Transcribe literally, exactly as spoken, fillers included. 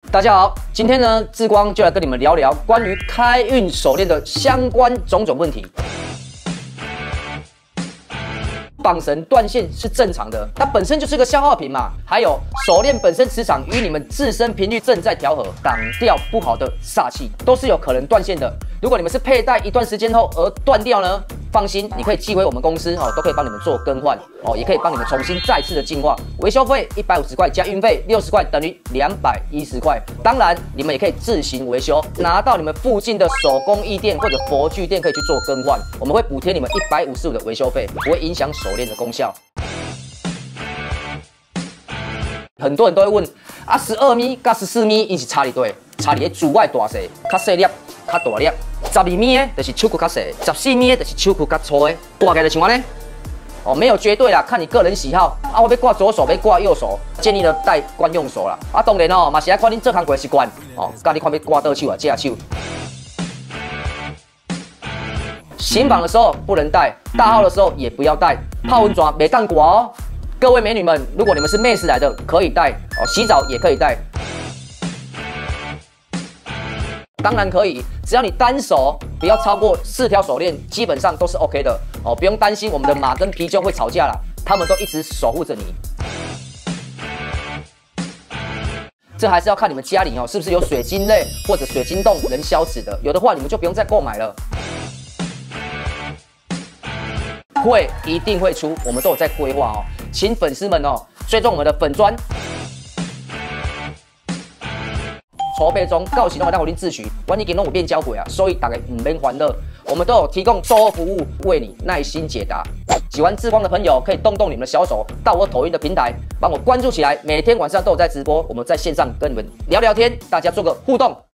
大家好，今天呢，志光就来跟你们聊聊关于开运手链的相关种种问题。绑绳断线是正常的，它本身就是个消耗品嘛。还有手链本身磁场与你们自身频率正在调和，挡掉不好的煞气，都是有可能断线的。如果你们是佩戴一段时间后而断掉呢，放心，你可以寄回我们公司哦，都可以帮你们做更换哦，也可以帮你们重新再次的净化。维修费一百五十块加运费六十块，等于两百一十块。当然，你们也可以自行维修，拿到你们附近的手工艺店或者佛具店可以去做更换，我们会补贴你们一百五十五的维修费，不会影响手链的功效。很多人都会问啊，十二米跟十四米，因是差伫对，差伫主外大细，较细粒，较大粒。十二米的就是手骨较细，十四米的就是手骨较粗的，挂起来就像安尼。哦，没有绝对啦，看你个人喜好。啊，我要挂左手，要挂右手，建议呢戴惯用手啦。啊，当然哦，嘛是爱看恁做工过习惯。哦，教你看要挂倒手啊，正手。新绑的时候不能戴，大号的时候也不要戴，泡温泉没当挂哦。各位美女们，如果你们是妹子来的，可以戴哦，洗澡也可以戴。当然可以，只要你单手不要超过四条手链，基本上都是 OK 的哦，不用担心我们的马跟貔貅会吵架啦，他们都一直守护着你。这还是要看你们家里哦，是不是有水晶类或者水晶洞能消磁的，有的话你们就不用再购买了。会一定会出，我们都有在规划哦，请粉丝们哦追踪我们的粉专。筹备中，到时拢会当互恁自取，阮已经拢有变交过啊，所以大家唔免烦恼，我们都有提供售后服务，为你耐心解答。喜欢志光的朋友可以动动你们的小手，到我抖音的平台帮我关注起来，每天晚上都有在直播，我们在线上跟你们聊聊天，大家做个互动。